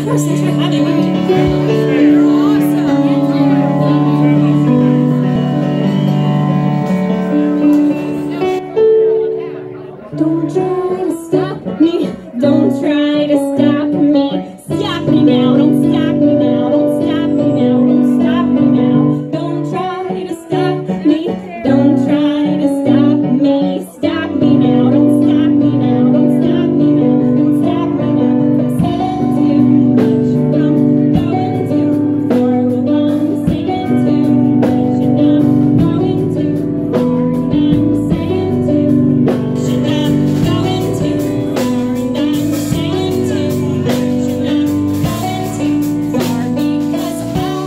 course, thanks for having me. Don't try to stop me. Don't try to stop me. Stop me now. Don't stop me now. Don't stop me now. Don't stop me now. Don't try to stop me. Don't try to stop me. Stop me now. Don't stop me now. Don't stop me now. Don't stop me now. From saying too much. From going too far. Well, I'm saying too much. And I'm going too far. And I'm saying too much. And I'm going too far. And I'm saying too much. And I'm going too far. Because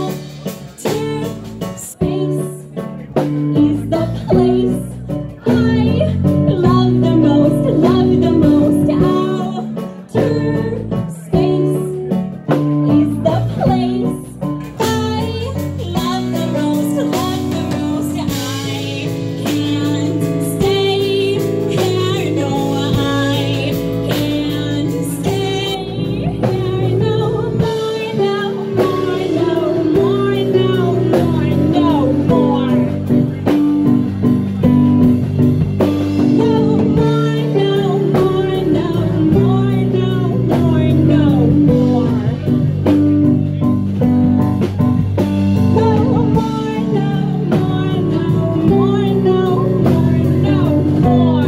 outer space is the place I love the most, love the most. Outer space is the place I love the most, love the most. I can't stay here, no, I can't stay here no more, no more, no more, no more, no more. No more, no more, no more, no more, no more. No more, no more, no more, no more, no more.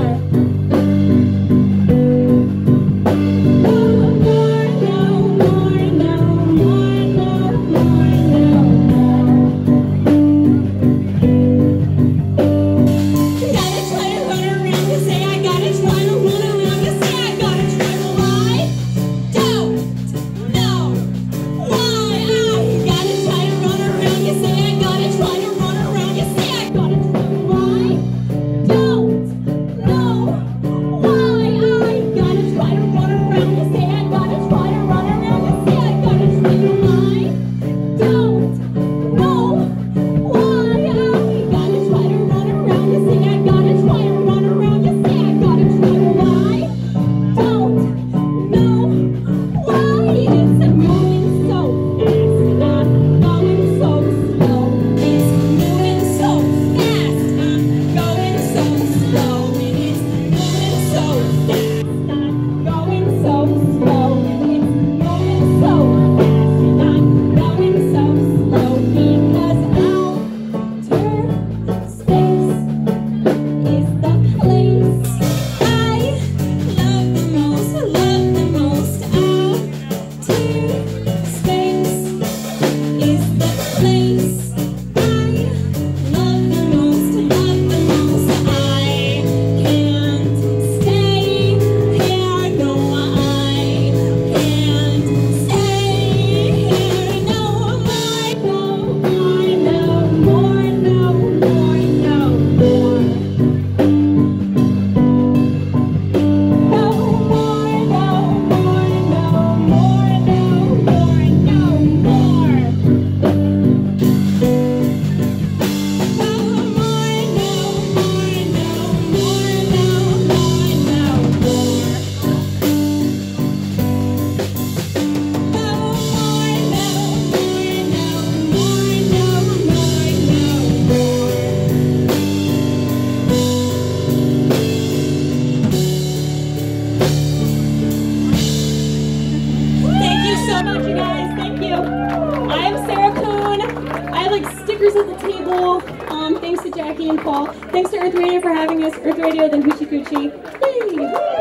No more, no more, no more, no more, no more. Gotta try to run around, you say I gotta try to run around, you say I gotta try to lie. Don't know why I gotta try to run around, you say I gotta try to run around, you say I gotta try to lie. Don't know why I gotta try to run around, you say I gotta try to run around, you say I gotta try to lie. Don't know why I gotta try to run around, you say I gotta try to run around, you say I gotta try to lie. Don't know why it's moving so fast, not going so slow. It's moving so fast, I'm going so slow. And it's moving so fast, I'm going so slow. And it's moving so fast, and I'm going so slow. Because outer space is the place I love the most, love the most. Outer space is the place I love the most, love the most. I can't stay here, no, I can't stay here no more, no more, no more, no more, no more. No more, no more, no more, no more, no more. No more, no more, no more, no more, no more. No more, no more, no more, no more, no more. Thank you so much, you guys. Thank you. I'm Sarah Koon. I have like stickers at the table. Thanks to Jackie and Paul. Thanks to Earth Radio for having us. Earth Radio, then Hoochie Coochie. Yay!